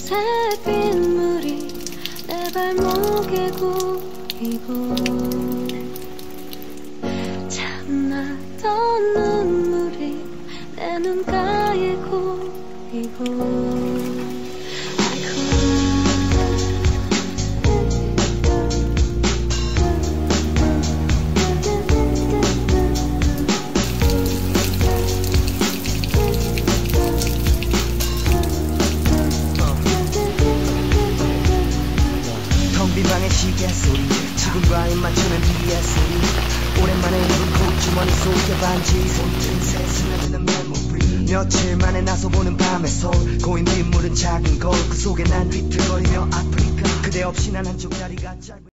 새빗물이 내 발목에 고이고 참나던 눈물이 내 눈가에 고이고 빈방의 시계 소리 지금과 입맞추는 비의 소리 오랜만에 입은 콧주머니 속에 반지 손틈새 스며드는 메모리 며칠 만에 나서보는 밤의 서울 고인 빗물은 작은 거울 그 속에 난 비틀거리며 아프리카 그대 없이 난 한쪽 다리가 짧은